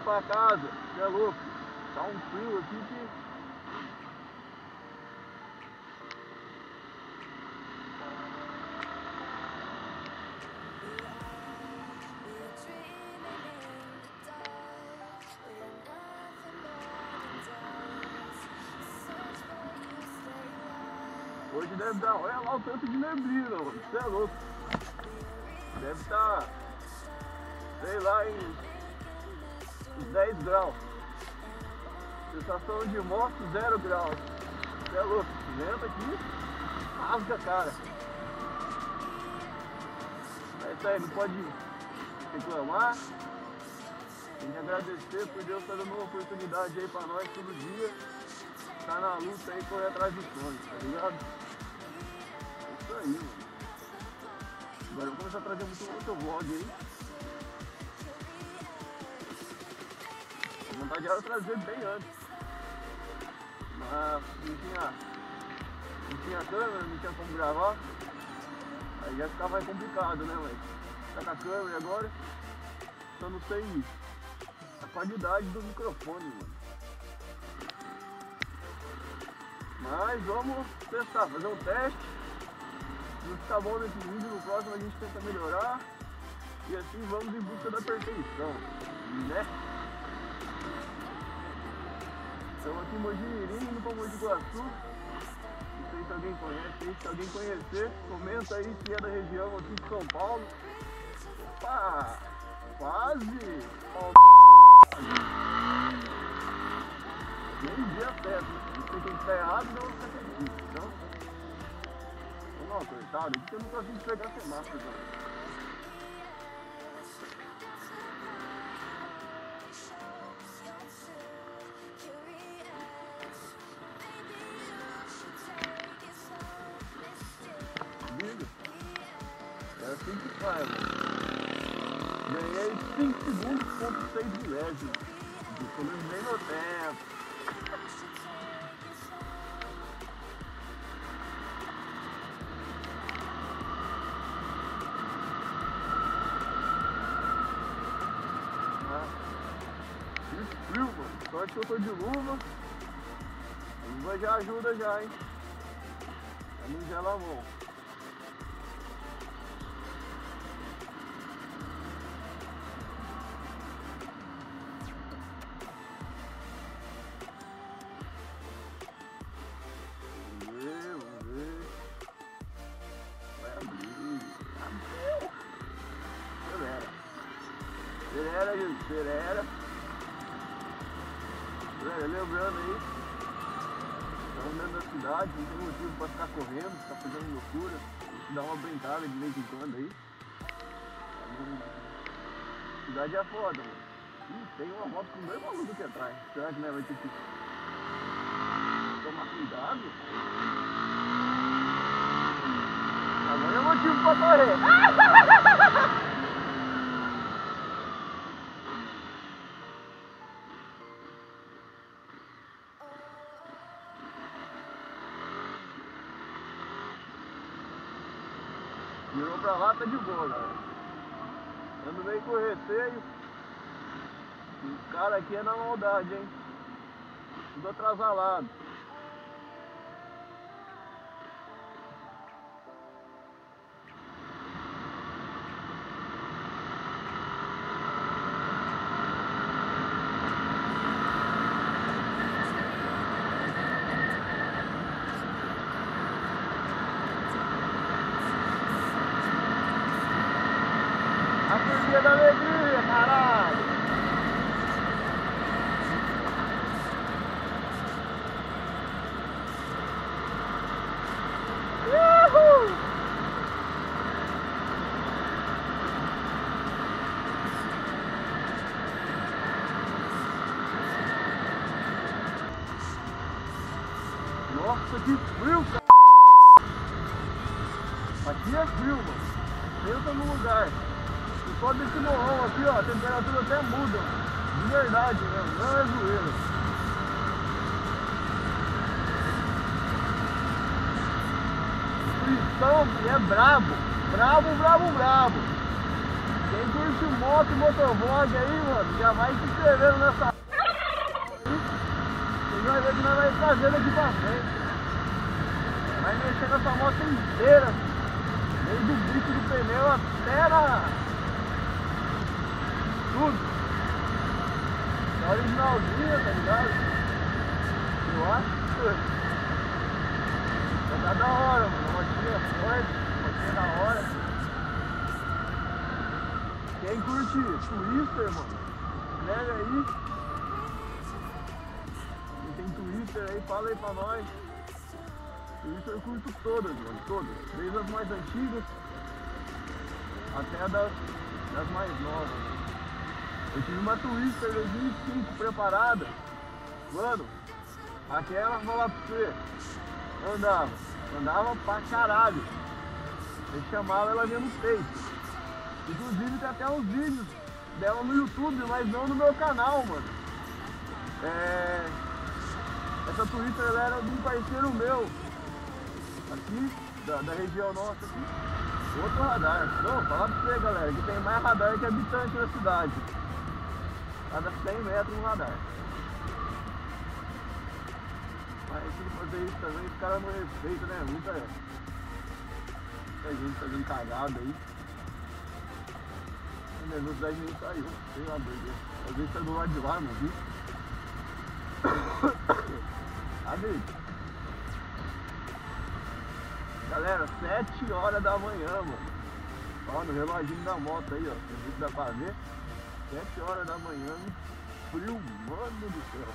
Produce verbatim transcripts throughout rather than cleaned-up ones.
pra casa, você é louco. Tá um frio aqui que... Hoje deve dar, olha lá o tanto de neblina, mano, você é louco. Deve estar, sei lá, em uns dez graus. Sensação de morte, zero graus. Você é louco, vento aqui, rasga a cara. É isso aí, não pode reclamar. Tem que agradecer por Deus estar dando uma oportunidade aí pra nós todo dia. Tá na luta aí, correr atrás dos sonhos, tá ligado? É isso aí, mano. Agora eu vou começar a trazer muito outro vlog aí. A vontade era trazer bem antes. Mas não tinha, não tinha câmera, não tinha como gravar. Aí já ficava mais complicado, né, velho? Tá com a câmera agora, só não sei a qualidade do microfone, mano. Mas vamos testar, fazer um teste. Se não ficar bom nesse vídeo, no próximo a gente tenta melhorar. E assim vamos em busca da perfeição, né? Estamos aqui em Mogi Mirim, indo para Mogi Guaçu. Não sei se alguém conhece, se alguém conhecer, comenta aí se é da região aqui de São Paulo. Opa! Quase! Nem dia certo, não sei quem está errado, não está certinho. Então, vamos dar uma cortada aqui que eu não consigo pegar semáforo, velho. É assim que faz, velho. Ganhei cinco segundos, ponto seis milésimos. Economizei meu tempo. Que frio, mano. Sorte que eu tô de luva. A luva já ajuda já, hein. Pra não gelar a mão. Acelera, gente, acelera. Galera, lembrando aí, estamos dentro da cidade, não tem motivo para ficar correndo, ficar fazendo loucura. A gente dá uma brincada de vez em quando aí. A cidade é foda, mano. Ih, tem uma moto com dois malucos aqui atrás. Será que né, vai ter que tomar cuidado? Agora é motivo para correr. Virou pra lá, tá de boa, galera. Ando meio com receio. Os caras aqui é na maldade, hein? Tudo atrasalado. A turminha da alegria, caralho! Uhul! Nossa, que frio, cara! Aqui é frio, mano. Pensa no lugar. Só desse morrão aqui, ó, a temperatura até muda, de verdade mesmo, não é zoeira. Fristão é brabo, brabo, brabo, brabo. Quem curte curte moto e motovlog aí, mano, já vai se inscrevendo nessa... Você vai ver que nós vamos fazer daqui pra frente. Vai mexer nessa moto inteira, desde o bico do pneu até na... tudo. É originalzinha, tá ligado? Eu acho. Vai dar da hora, mano. A motinha forte, a motinha da hora. Quem curte Twister, mano, escreve aí. Quem tem Twister aí, fala aí pra nós. Twister eu curto todas, mano, todas. Desde as mais antigas até das, das mais novas. Eu tive uma Twister dois mil e cinco preparada. Mano, aquela, vou lá pra você, andava, andava pra caralho. Eu chamava, ela vinha no peito. Inclusive tem até uns vídeos dela no YouTube, mas não no meu canal, mano. É... Essa Twister ela era de um parceiro meu, aqui, da, da região nossa aqui. Outro radar. Não, falar pra você, galera, que tem mais radar que habitante da cidade. Cada cem metros um radar. Mas se fazer isso também, os caras não respeitam, né? Muita, muita gente fazendo cagada aí. A velocidade nem saiu, sei lá, doido. Às vezes tá do lado de lá, não viu? Cadê? Galera, sete horas da manhã, mano. Ó, no reloginho da moto aí, ó. Tem vídeo dá pra ver. sete horas da manhã, frio, mano do céu.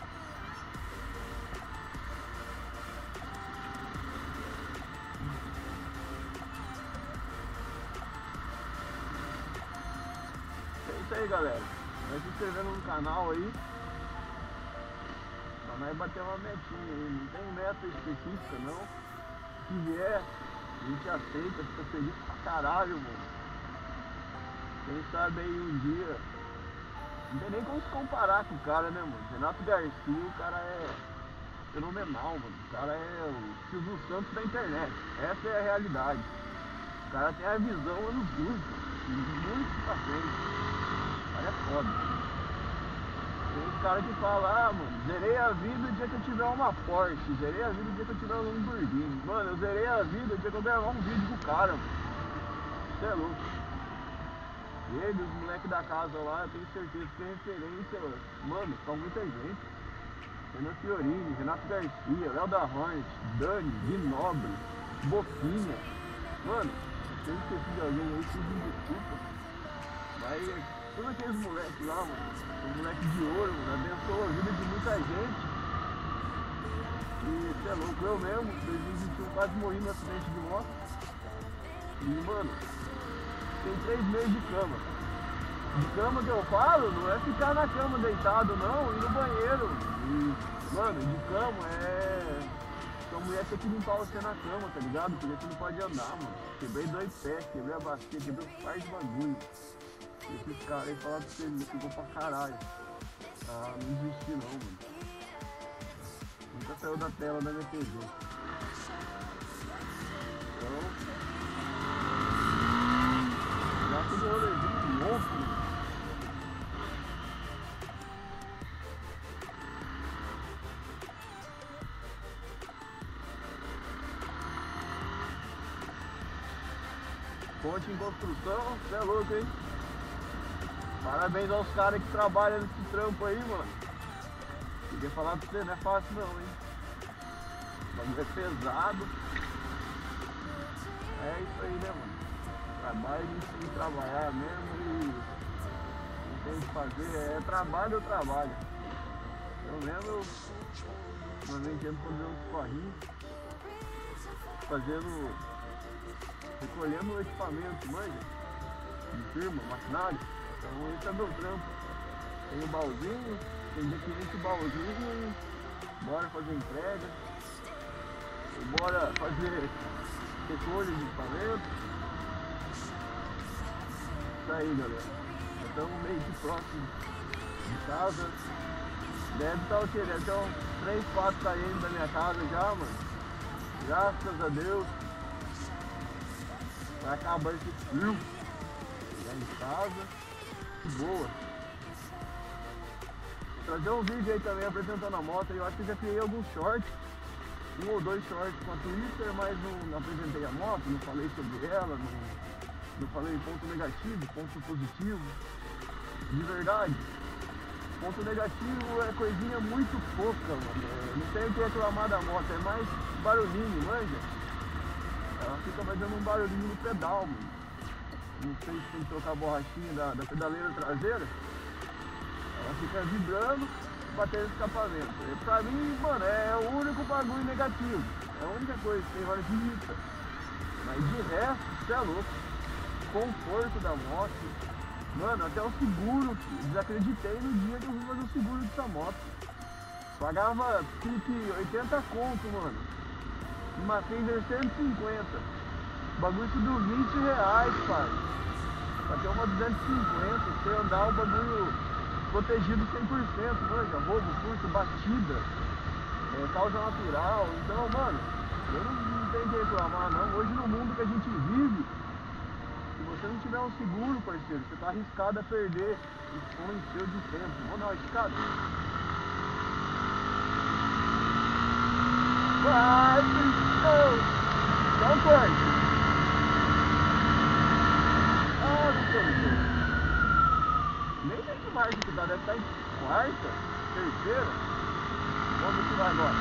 É isso aí, galera. Vai se inscrevendo no canal aí. Pra nós bater uma metinha aí. Não tem meta específica, não. Se vier, a gente aceita, fica feliz pra caralho, mano. Quem sabe aí um dia, não tem nem como se comparar com o cara, né, mano? Renato Garcia, o cara é fenomenal, mano. O cara é o Silvio Santos da internet. Essa é a realidade. O cara tem a visão anos luz, muito pra frente. O cara é foda. Tem os caras que falam, ah, mano, zerei a vida o dia que eu tiver uma Porsche, zerei a vida o dia que eu tiver um Lamborghini. Mano, eu zerei a vida o dia que eu gravar um vídeo com o cara, mano. Você é louco. Ele, os moleques da casa lá, eu tenho certeza que tem referência, mano, pra muita gente. Renan Fiorini, Renato Garcia, Léo da Hornet, Dani, Di Nobre, Boquinha. Mano, se eu esqueci de alguém aí, pedindo desculpa. Mas todos aqueles moleques lá, mano, os moleques de ouro, mano, abençoou a vida de muita gente. E você é louco, eu mesmo, em dois mil e vinte e um quase morri no acidente de moto. E, mano, tem três meses de cama. De cama que eu falo, não é ficar na cama deitado, não, ir no banheiro. E, mano, de cama é... Sua mulher tem que limpar você na cama, tá ligado? Porque você não pode andar, mano. Quebrei dois pés, quebrei a bacia, quebrei um par de bagulho. E esses caras aí falaram pra você, me ficou pra caralho. Ah, não desisti não, mano. Nunca saiu da tela da minha T V. Então... Já tudo rolezinho louco. Ponte em construção, você é louco, hein? Parabéns aos caras que trabalham nesse trampo aí, mano. Queria falar pra você, não é fácil não, hein? O bagulho é pesado. É isso aí, né, mano? Trabalho em trabalhar mesmo e não tem o que fazer, é trabalho ou trabalho. Eu mesmo, eu normalmente ando fazendo uns corrinhos, fazendo, recolhendo o equipamento, manja, de firma, maquinário. Então esse é meu trampo. Tem o baúzinho, tem dia que enche o baúzinho e bora fazer entrega, bora fazer recolha de equipamento. Isso aí, galera. Já estamos meio que próximo de casa. Deve estar o quê? Deve ter uns três, quatro km da minha casa já, mano. Graças a Deus. Vai acabar esse frio. tá em casa, de boa. Vou trazer um vídeo aí também apresentando a moto, eu acho que já criei alguns shorts, um ou dois shorts com a Twitter, mas não, não apresentei a moto, não falei sobre ela, não, não falei ponto negativo, ponto positivo, de verdade. Ponto negativo é coisinha muito pouca, mano. É, não tem o que reclamar da moto, é mais barulhinho, manja? Ela fica mais dando um barulhinho no pedal, mano. Não sei se tem que trocar a borrachinha da, da pedaleira traseira. Ela fica vibrando, batendo no escapamento. E pra mim, mano, é o único bagulho negativo. É a única coisa que tem hora que irrita. Mas de resto, você é louco. Conforto da moto. Mano, até o seguro, desacreditei no dia que eu fui fazer o seguro dessa moto. Pagava que oitenta conto, mano. Uma Fender cento e cinquenta. O bagulho subiu vinte reais, pai. Pra ter uma duzentos e cinquenta, você andar o bagulho protegido cem por cento, manja. Roubo, furto, batida, é, causa natural. Então, mano, eu não, não tenho que reclamar, não. Hoje no mundo que a gente vive, se você não tiver um seguro, parceiro, você tá arriscado a perder o sonho seu de tempo. Vou dar uma escada. Vai, pessoal! Dá um corte. Ah, não sei, não sei. Nem sei que marca que dá, deve estar em quarta, terceira. Vamos ver se vai agora.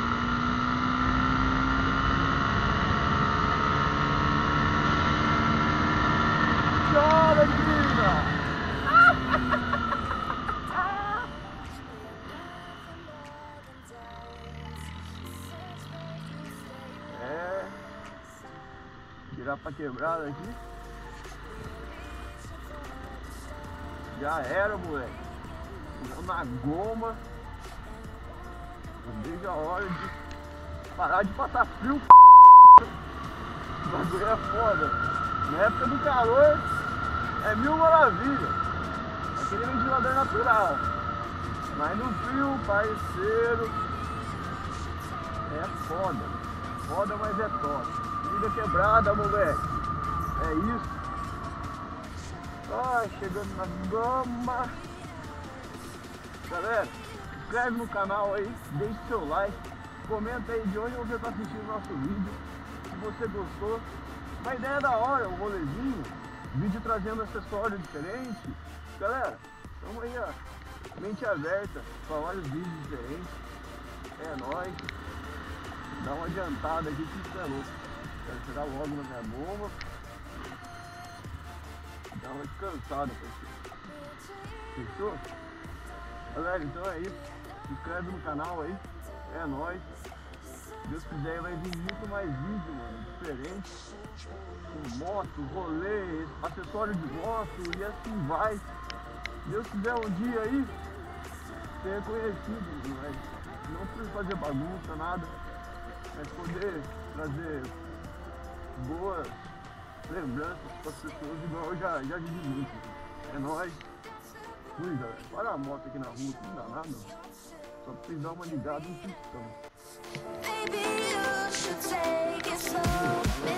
Chora, menina! É. Virar pra quebrada aqui. Já era, moleque. Na goma. Não vejo a hora de parar de passar frio. O bagulho é foda. Na época do calor é mil maravilhas. Aquele ventilador natural. Mas no frio, parceiro, é foda. Foda, mas é top. Vida quebrada, moleque. É isso. Ai, chegando na goma. Galera, se inscreve no canal aí, deixe seu like. Comenta aí de onde você está assistindo o nosso vídeo. Se você gostou. Uma ideia da hora, um rolezinho. Vídeo trazendo acessório diferente. Galera, estamos aí, ó. Mente aberta para vários vídeos diferentes. É nóis. Dá uma adiantada aqui que isso é louco. Quero chegar logo na minha bomba. Dá uma descansada, parceiro. Fechou? Galera, então é isso. Se inscreve no canal aí. É nóis. Se Deus quiser vai vir muito mais vídeo, mano. Diferente. Com moto, rolê, acessório de moto e assim vai. Se Deus quiser um dia aí ser reconhecido, mas não por fazer bagunça, nada. Mas poder trazer boas lembranças para as pessoas, igual eu já, já vivi muito. É nóis. Fui, galera. Para a moto aqui na rua, não dá nada. Só precisa dar uma ligada no pistão. Baby, you should take it slow.